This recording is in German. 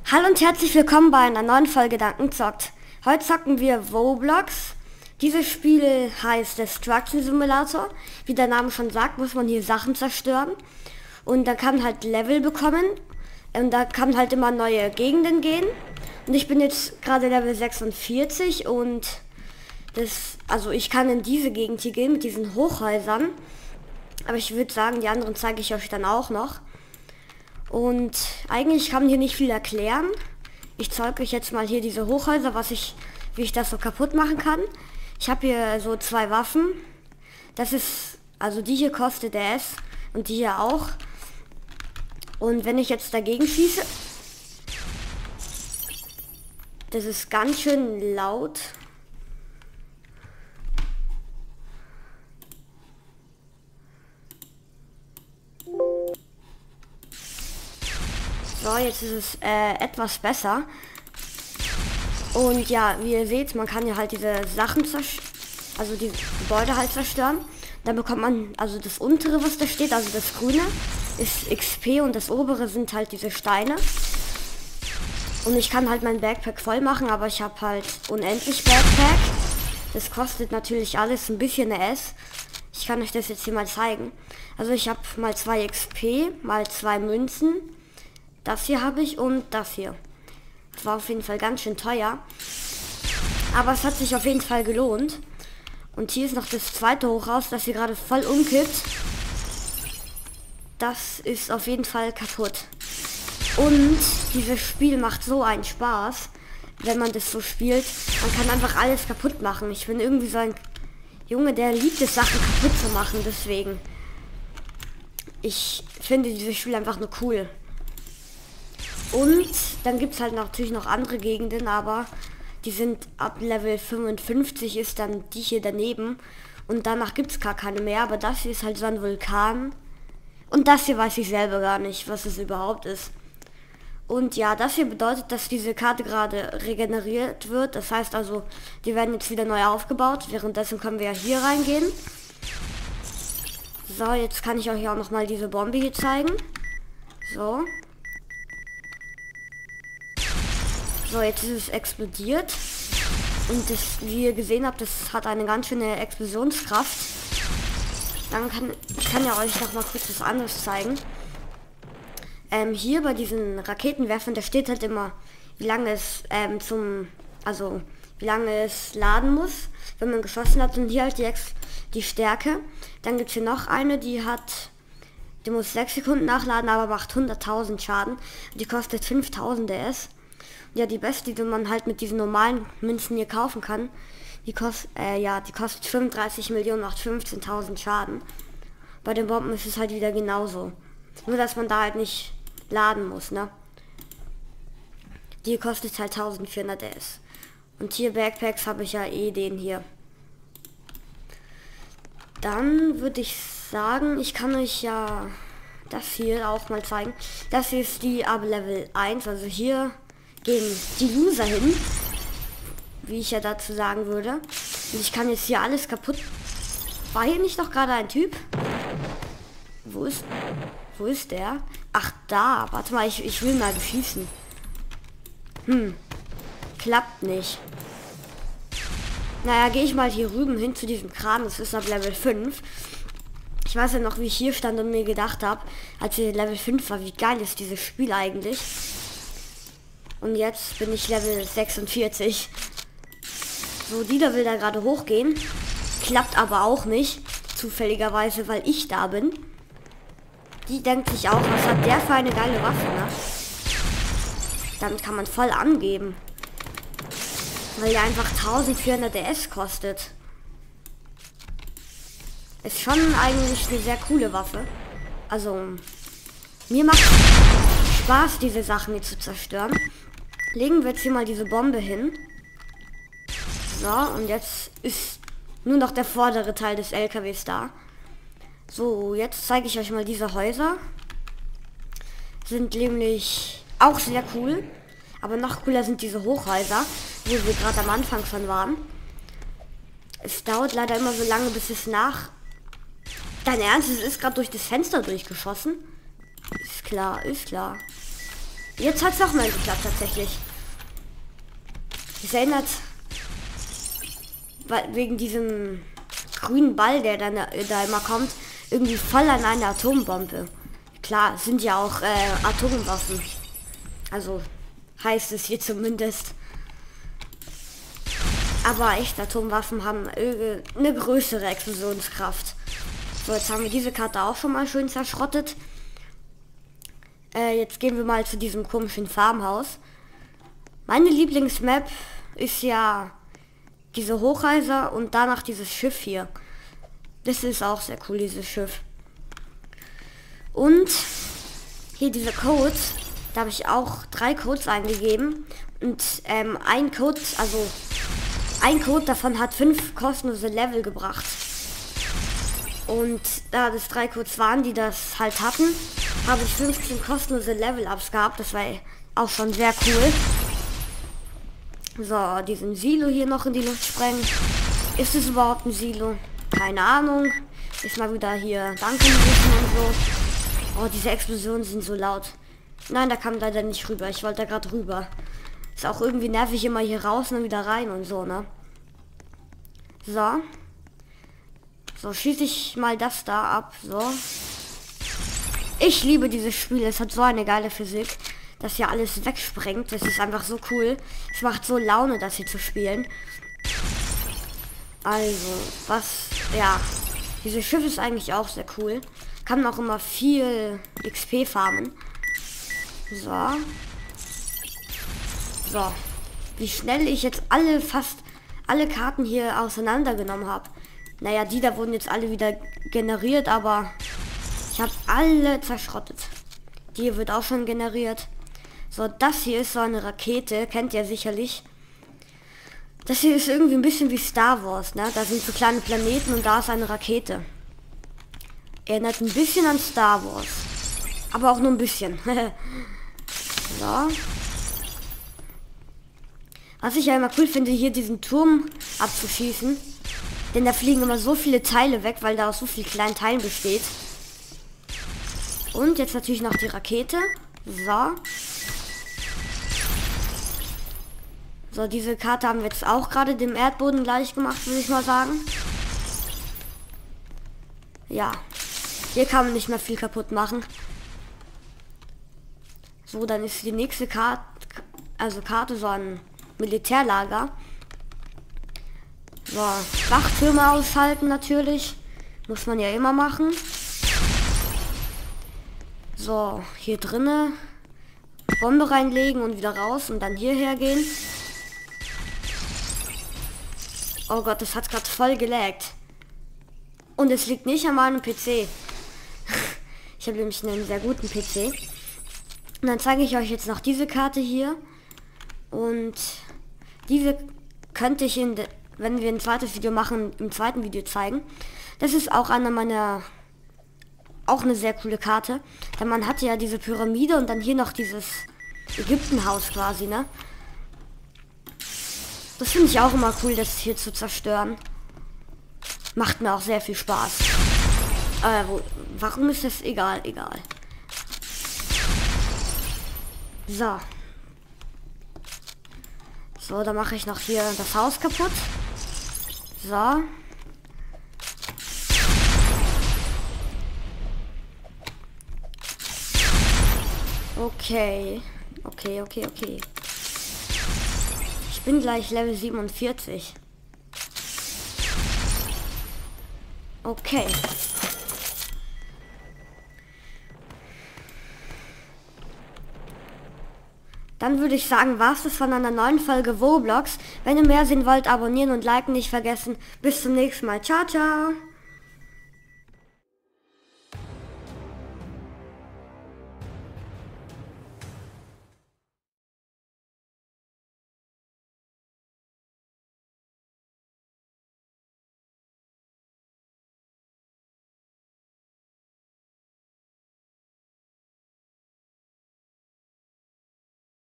Hallo und herzlich willkommen bei einer neuen Folge Dankenzockt. Heute zocken wir Roblox. Dieses Spiel heißt Destruction Simulator. Wie der Name schon sagt, muss man hier Sachen zerstören. Und da kann man halt Level bekommen. Und da kann man halt immer neue Gegenden gehen. Und ich bin jetzt gerade Level 46 und also ich kann in diese Gegend hier gehen mit diesen Hochhäusern. Aber ich würde sagen, die anderen zeige ich euch dann auch noch. Und eigentlich kann man hier nicht viel erklären. Ich zeige euch jetzt mal hier diese Hochhäuser, wie ich das so kaputt machen kann. Ich habe hier so zwei Waffen. Also die hier kostet S und die hier auch. Und wenn ich jetzt dagegen schieße, das ist ganz schön laut. So, jetzt ist es etwas besser. Und ja, wie ihr seht, man kann ja halt diese Sachen also die Gebäude halt zerstören. Dann bekommt man, also das untere, was da steht, also das grüne, ist XP und das obere sind halt diese Steine. Und ich kann halt mein Backpack voll machen, aber ich habe halt unendlich Backpack. Das kostet natürlich alles ein bisschen S. Ich kann euch das jetzt hier mal zeigen. Also ich habe mal 2 XP, mal 2 Münzen. Das hier habe ich und das hier. Das war auf jeden Fall ganz schön teuer. Aber es hat sich auf jeden Fall gelohnt. Und hier ist noch das zweite Hochhaus, das hier gerade voll umkippt. Das ist auf jeden Fall kaputt. Und dieses Spiel macht so einen Spaß, wenn man das so spielt. Man kann einfach alles kaputt machen. Ich bin irgendwie so ein Junge, der liebt es, Sachen kaputt zu machen. Deswegen. Ich finde dieses Spiel einfach nur cool. Und dann gibt es halt natürlich noch andere Gegenden, aber die sind ab Level 55 ist dann die hier daneben. Und danach gibt es gar keine mehr, aber das hier ist halt so ein Vulkan. Und das hier weiß ich selber gar nicht, was es überhaupt ist. Und ja, das hier bedeutet, dass diese Karte gerade regeneriert wird. Das heißt also, die werden jetzt wieder neu aufgebaut. Währenddessen können wir ja hier reingehen. So, jetzt kann ich euch auch noch mal diese Bombe hier zeigen. So. So, jetzt ist es explodiert. Und das, wie ihr gesehen habt, das hat eine ganz schöne Explosionskraft. Ich kann ja euch noch mal kurz was anderes zeigen. Hier bei diesen Raketenwerfern, da steht halt immer, wie lange es wie lange es laden muss, wenn man geschossen hat. Und hier halt die Stärke. Dann gibt es hier noch eine, die muss 6 Sekunden nachladen, aber macht 100.000 Schaden. Die kostet 5.000 S. Ja, die beste, die man halt mit diesen normalen Münzen hier kaufen kann, die kostet 35 Millionen, macht 15.000 Schaden. Bei den Bomben ist es halt wieder genauso. Nur, dass man da halt nicht laden muss, ne? Die kostet halt 1400 S. Und hier Backpacks habe ich ja den hier. Dann würde ich sagen, ich kann euch ja das hier auch mal zeigen. Das hier ist die ab Level 1, also hier gehen die Loser hin, wie ich ja dazu sagen würde. Und ich kann jetzt hier alles kaputt. War hier nicht noch gerade ein Typ? Wo ist der? Ach, da. Warte mal, ich will mal beschießen. Klappt nicht. Naja, gehe ich mal hier rüben hin zu diesem Kran. Das ist ab Level 5. Ich weiß ja noch, wie ich hier stand und mir gedacht habe, als ich Level 5 war, wie geil ist dieses Spiel eigentlich. Und jetzt bin ich Level 46. So, die da will da gerade hochgehen. Klappt aber auch nicht. Zufälligerweise, weil ich da bin. Die denkt sich auch, was hat der für eine geile Waffe, ne? Damit kann man voll angeben. Weil die einfach 1400 DS kostet. Ist schon eigentlich eine sehr coole Waffe. Also, mir macht Spaß, diese Sachen hier zu zerstören. Legen wir jetzt hier mal diese Bombe hin. So, und jetzt ist nur noch der vordere Teil des LKWs da. So, jetzt zeige ich euch mal diese Häuser. Sind nämlich auch sehr cool. Aber noch cooler sind diese Hochhäuser, wo wir gerade am Anfang schon waren. Es dauert leider immer so lange, bis es nach... Dein Ernst, es ist gerade durch das Fenster durchgeschossen? Ist klar, ist klar. Jetzt hat es auch mal geklappt tatsächlich. Es erinnert, wegen diesem grünen Ball, der dann da immer kommt, irgendwie voll an eine Atombombe. Klar, es sind ja auch Atomwaffen. Also heißt es hier zumindest. Aber echt, Atomwaffen haben eine größere Explosionskraft. So, jetzt haben wir diese Karte auch schon mal schön zerschrottet. Jetzt gehen wir mal zu diesem komischen Farmhaus. Meine Lieblingsmap ist ja diese Hochhäuser und danach dieses Schiff hier. Das ist auch sehr cool, dieses Schiff. Und hier diese Codes, da habe ich auch 3 Codes eingegeben. Und ein Code davon hat 5 kostenlose Level gebracht. Und da das 3 Codes waren, die das halt hatten, habe ich 15 kostenlose Level-Ups gehabt. Das war auch schon sehr cool. So, diesen Silo hier noch in die Luft sprengen. Ist es überhaupt ein Silo? Keine Ahnung. Ist mal wieder hier Danke und so. Oh, diese Explosionen sind so laut. Nein, da kam leider nicht rüber. Ich wollte da gerade rüber. Ist auch irgendwie nervig, immer hier raus und dann wieder rein und so, ne? So. So, schieße ich mal das da ab. So. Ich liebe dieses Spiel. Es hat so eine geile Physik, dass hier alles wegsprengt. Das ist einfach so cool. Es macht so Laune, das hier zu spielen. Also, ja. Dieses Schiff ist eigentlich auch sehr cool. Kann auch immer viel XP farmen. So. So. Wie schnell ich jetzt fast alle Karten hier auseinandergenommen habe. Naja, die da wurden jetzt alle wieder generiert, aber ich habe alle zerschrottet. Die hier wird auch schon generiert. So, das hier ist so eine Rakete, kennt ihr sicherlich. Das hier ist irgendwie ein bisschen wie Star Wars, ne? Da sind so kleine Planeten und da ist eine Rakete. Erinnert ein bisschen an Star Wars. Aber auch nur ein bisschen. So. Was ich ja immer cool finde, hier diesen Turm abzuschießen. Denn da fliegen immer so viele Teile weg, weil da aus so vielen kleinen Teilen besteht. Und jetzt natürlich noch die Rakete. So. So, diese Karte haben wir jetzt auch gerade dem Erdboden gleich gemacht, würde ich mal sagen. Ja. Hier kann man nicht mehr viel kaputt machen. So, dann ist die nächste Karte so ein Militärlager. So, Wachtürme ausschalten natürlich. Muss man ja immer machen. So, hier drinne Bombe reinlegen und wieder raus und dann hierher gehen. Oh Gott, das hat gerade voll gelaggt. Und es liegt nicht an meinem PC. Ich habe nämlich einen sehr guten PC. Und dann zeige ich euch jetzt noch diese Karte hier. Und diese könnte ich, wenn wir ein zweites Video machen, im zweiten Video zeigen. Das ist auch auch eine sehr coole Karte. Denn man hat ja diese Pyramide und dann hier noch dieses Ägyptenhaus quasi, ne? Das finde ich auch immer cool, das hier zu zerstören. Macht mir auch sehr viel Spaß. Warum ist das egal? Egal. So. So, dann mache ich noch hier das Haus kaputt. So. Okay. Okay. Ich bin gleich Level 47. Okay. Dann würde ich sagen, war es das von einer neuen Folge Roblox. Wenn ihr mehr sehen wollt, abonnieren und liken nicht vergessen. Bis zum nächsten Mal. Ciao, ciao.